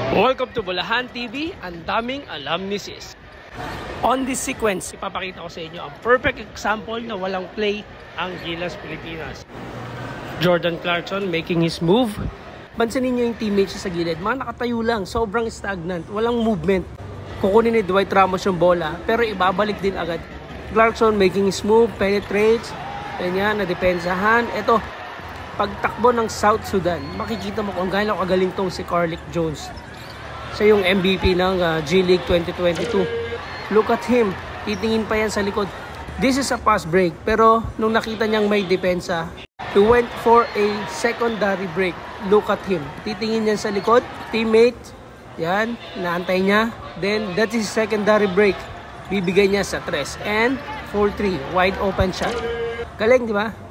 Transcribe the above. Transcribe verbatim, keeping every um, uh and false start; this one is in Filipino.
Welcome to Bulahan T V, ang daming alam ni Sis. On this sequence, ipapakita ko sa inyo ang perfect example na walang play ang Gilas Pilipinas. Jordan Clarkson making his move. Pansinin nyo yung teammates sa gilid, mga nakatayo lang, sobrang stagnant, walang movement. Kukunin ni Dwight Ramos yung bola, pero ibabalik din agad. Clarkson making his move, penetrates, ganyan, nadepensahan. Ito, pagtakbo ng South Sudan, makikita mo kung gaano kagaling tong si Carlick Jones. Siya yung M V P ng uh, G League twenty twenty-two. Look at him. Titingin pa yan sa likod. This is a pass break. Pero nung nakita niyang may depensa, he went for a secondary break. Look at him. Titingin yan sa likod. Teammate. Yan. Naantay niya. Then that is secondary break. Bibigay niya sa tres. And four three. Wide open shot. Galing, di ba?